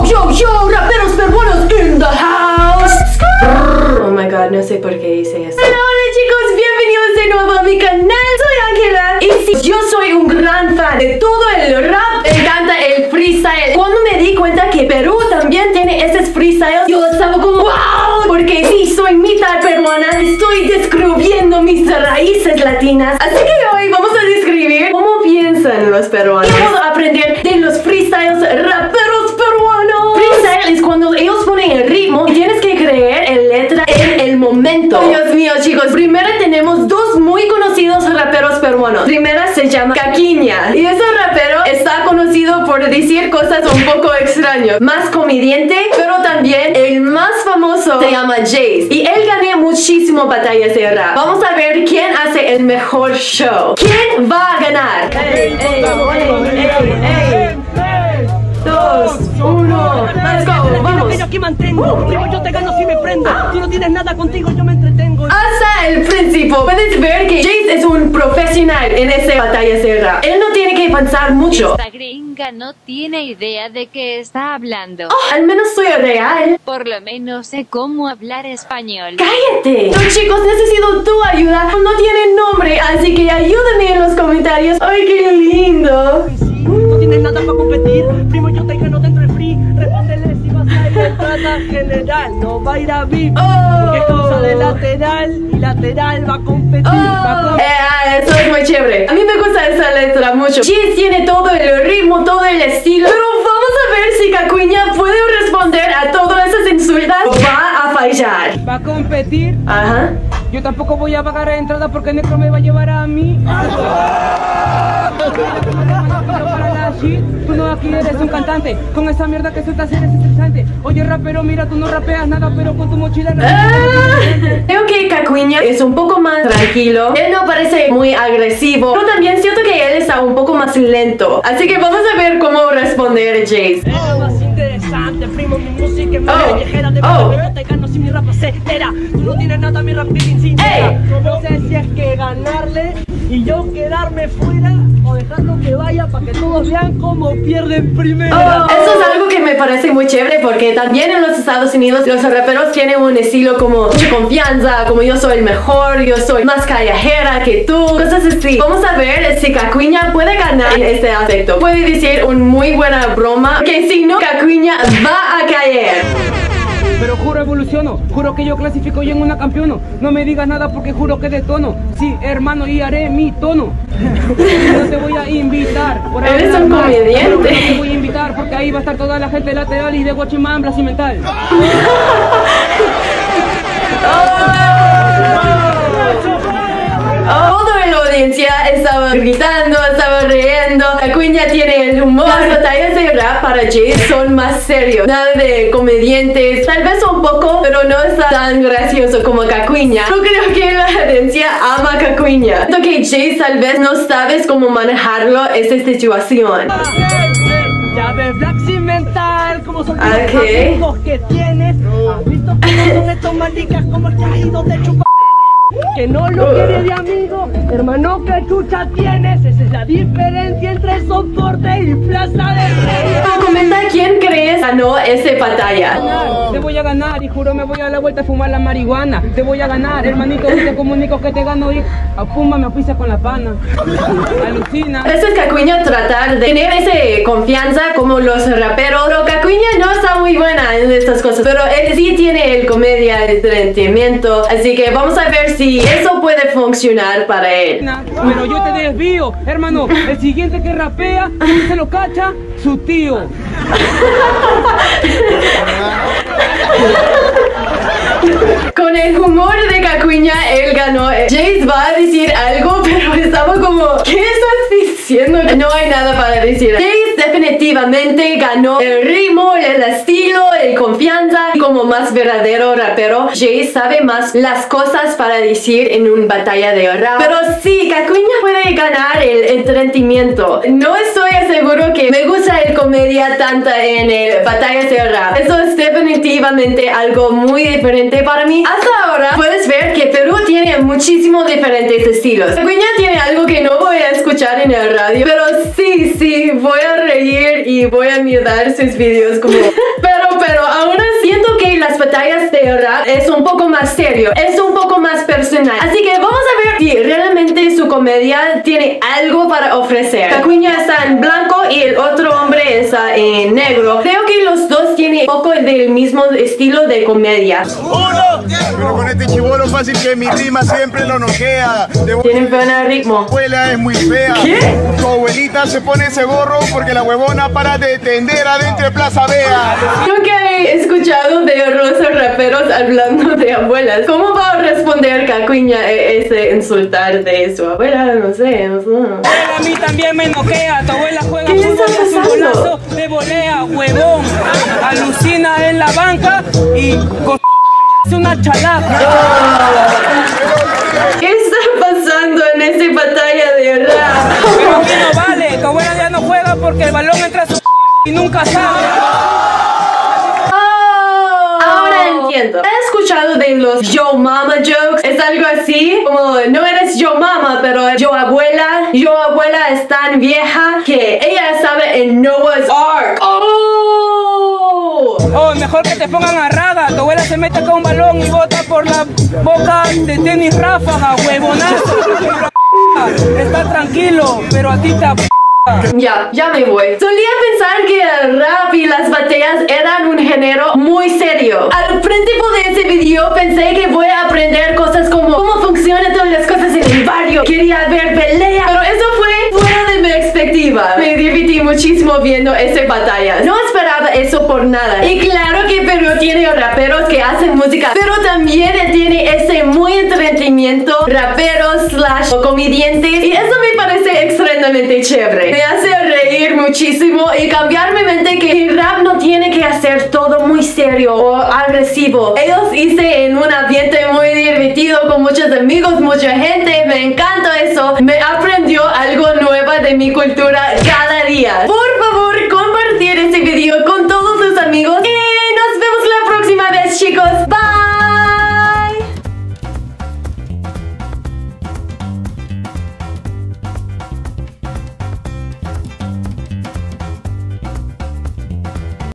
Yo, raperos peruanos in the house. Oh my god, no sé por qué hice eso. Hola chicos, bienvenidos de nuevo a mi canal. Soy Ángela y sí, yo soy un gran fan de todo el rap. Me encanta el freestyle. Cuando me di cuenta que Perú también tiene esos freestyles, yo estaba como wow, porque sí, soy mitad peruana. Estoy descubriendo mis raíces latinas. Así que hoy vamos a describir cómo piensan los peruanos. Y vamos a aprender de los freestyles raperos peruanos. Freestyle es cuando ellos ponen el ritmo y tienes que creer el letra en el momento. Oh, Dios mío, chicos. Primero tenemos dos muy conocidos raperos peruanos. Primera se llama Caquiña. Y ese rapero está conocido por decir cosas un poco extrañas. Más comediante, pero también el más famoso se llama Jace. Y él gana muchísimo batallas de rap. Vamos a ver quién hace el mejor show. ¿Quién va a ganar? Dos, uno, let's go, vamos. Yo aquí mantengo, yo te gano si me prendo. Tú no tienes nada contigo, yo me entretengo. Hasta el principio puedes ver que Jace es un profesional en esa batalla de rap. Él no tiene que pensar mucho. Esta gringa no tiene idea de qué está hablando. Oh, al menos soy real. Por lo menos sé cómo hablar español. ¡Cállate! No, chicos, necesito tu ayuda. No tiene nombre, así que ayúdame en los comentarios. ¡Ay, qué lindo! No tienes nada para competir. Primo, yo te gano dentro del free. Respóndele si vas a ir a entrada general. No va a ir a VIP. Porque es cosa de lateral. Y lateral va a competir. Eso es muy chévere. A mí me gusta esa letra mucho. Jace tiene todo el ritmo, todo el estilo. Pero vamos a ver si Caquiña puede responder a todas esas insultas o va a fallar. Va a competir. Ajá. Yo tampoco voy a pagar entrada porque Necro me va a llevar a mí. Tú no aquí eres un cantante. Con esa mierda que sueltas eres interesante. Oye rapero, mira, tú no rapeas nada, pero con tu mochila Creo que Caquiña es un poco más tranquilo. Él no parece muy agresivo, pero también siento que él está un poco más lento. Así que vamos a ver cómo responder Jace. Es más interesante, primo, mi música es más callejera. De verdad yo te gano si mi rap acelera. Tú no tienes nada, mi rap es sincera. No sé si es que ganarle y yo quedarme fuera o dejarlo que vaya para que todos vean cómo pierden primero. Eso es algo que me parece muy chévere porque también en los Estados Unidos los raperos tienen un estilo como mucha confianza, como yo soy el mejor, yo soy más callejera que tú, cosas así. Vamos a ver si Caquiña puede ganar en este aspecto. Puede decir una muy buena broma, que si no, Caquiña va a caer. Pero juro evoluciono, juro que yo clasifico y en una campeono. No me digas nada porque juro que detono. Sí, hermano, y haré mi tono. No te voy a invitar. Eres un comediante. No te voy a invitar porque ahí va a estar toda la gente lateral y de Guachimán, y mental. Toda la audiencia estaba gritando, estaba riendo. Caquiña tiene el humor. Las batallas de rap para Jace son más serios. Nada de comediantes. Tal vez un poco, pero no está tan gracioso como Caquiña. Yo creo que la audiencia ama a Caquiña. Siento que Jace tal vez no sabes cómo manejarlo esta situación. Ya ves Black Cimental, como son los amigos que tienes. ¿Has visto cómo son estos maricas como el caído de chupa? Que no lo quiere de amigo, hermano, que chucha tienes. Esa es la diferencia entre soporte y plaza de reyes. Comenta quién crees ganó esa batalla. Te voy a ganar y juro me voy a la vuelta a fumar la marihuana. Te voy a ganar, hermanito, te comunico que te gano y a Puma me pisa con la pana. Alucina. Eso es Caquiña tratar de tener esa confianza como los raperos. Pero Caquiña no está muy buena en estas cosas. Pero él sí tiene el comedia, el entretenimiento. Así que vamos a ver si eso puede funcionar para él. Pero yo te desvío, hermano. El siguiente que rapea, se lo cacha su tío. Con el humor de Caquiña, él ganó. Jace va a decir algo, pero estamos como, ¿qué estás diciendo? No hay nada para decir. Jace definitivamente ganó el ritmo, el estilo, el confianza. Y como más verdadero rapero, Jace sabe más las cosas para decir en una batalla de rap. Pero sí, Caquiña puede ganar el entretenimiento. No estoy seguro que me gusta el comedia tanto en el batallas de rap. Eso es definitivamente algo muy diferente para mí. Hasta ahora puedes ver que Perú tiene muchísimos diferentes estilos. Caquiña tiene algo que no voy a escuchar en el radio, pero sí, voy a reír y voy a mirar sus videos como... de rap es un poco más serio, es un poco más personal. Así que vamos a ver si realmente su comedia tiene algo para ofrecer. Kakunya está en blanco y el otro hombre está en negro. Creo que los dos tienen un poco del mismo estilo de comedia. Pero con este chibolo fácil que mi rima siempre lo noquea. Tienen pena de ritmo. Tu abuela es muy fea. ¿Qué? Tu abuelita se pone ese gorro porque la huevona para de tender adentro de Plaza Vea. Nunca he escuchado de los raperos hablando de abuelas. ¿Cómo va a responder Kakunya ese insultar de su abuela? No sé. A mí también me noquea. Tu abuela juega ¿Qué le está fútbol y a su pasando? golazo de volea, huevón. Alucina en la banca y es una chalaca. ¿Qué está pasando en esta batalla de rap? Pero aquí no vale. Tu abuela ya no juega porque el balón entra a su y nunca sabe. Ahora entiendo. ¿Has escuchado de los yo mama jokes? Es algo así como no eres yo mama, pero yo abuela es tan vieja que ella sabe en Noah's Ark. Oh, mejor que te pongan a raga. Tu abuela se mete con un balón y bota por la boca de tenis ráfaga, huevonazo. Está tranquilo, pero a ti te Ya me voy. Solía pensar que el rap y las batallas eran un género muy serio. Al principio de ese video pensé que voy a aprender cosas como cómo funcionan todas las cosas en el barrio. Quería ver pelea, pero eso fue fuera de mi expectativa. Me divertí muchísimo viendo esas batallas. No esperaba eso por nada. Y claro que Perú tiene raperos que hacen música, pero también tiene ese muy entretenimiento, raperos / comediantes, y eso me parece extremadamente chévere. Me hace reír muchísimo y cambiar mi mente que el rap no tiene que hacer todo muy serio o agresivo. Ellos hice en un ambiente muy divertido con muchos amigos, mucha gente. Me encanta eso. Me aprendió algo nuevo de mi cultura cada día. Por favor,